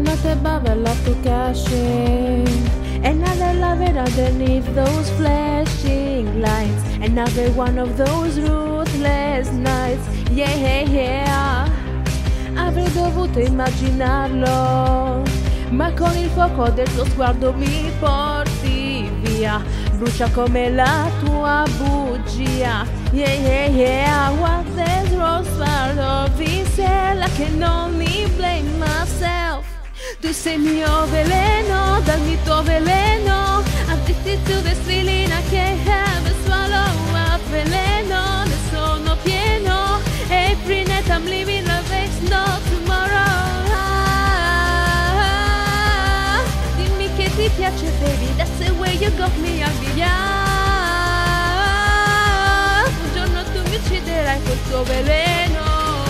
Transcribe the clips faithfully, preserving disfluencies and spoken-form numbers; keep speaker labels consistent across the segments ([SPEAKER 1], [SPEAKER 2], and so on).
[SPEAKER 1] notte bella to cashing. Another lover underneath those flashing lights. Another one of those ruthless nights. Yeah, yeah, yeah. Avrei dovuto immaginarlo, ma con il fuoco del tuo sguardo mi porti via. Brucia come la tua bugia. Yeah, yeah, yeah. What this rose part of this hell, I can only blame myself. Tu sei mio veleno, dammi tuo veleno. Addicted to this feeling, I can't have a swallow up. Veleno, ne sono pieno. Every night I'm living a face, no tomorrow. Ah, dimmi che ti piace, baby, that's the way you got me, I'll be young. Un giorno tu mi ucciderai col tuo veleno.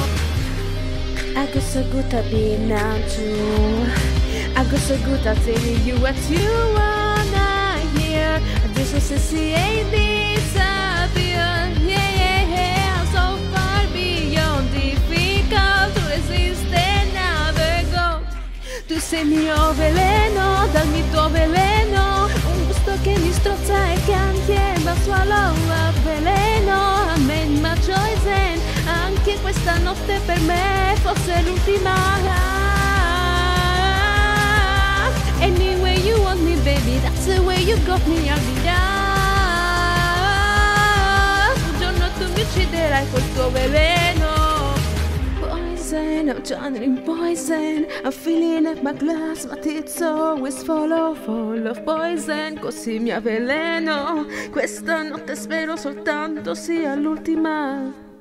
[SPEAKER 1] I got so good at being now too. I got so good at telling you what you wanna hear. Disassociate, disappear. Yeah, yeah, yeah. So far beyond difficult to resist another go. Tu sei mio veleno, dammi tuo veleno. Un gusto che mi strozza e cantieva, swallow up veleno. Amen, my choice and anche questa notte per me fosse l'ultima. Anyway you want me, baby, that's the way you got me, I'll be down. Un giorno tu mi ucciderai col tuo veleno. Poison, I'm channeling poison. I'm filling up my glass, but it's always full of, full of poison. Così mi avveleno. Questa notte spero soltanto sia l'ultima.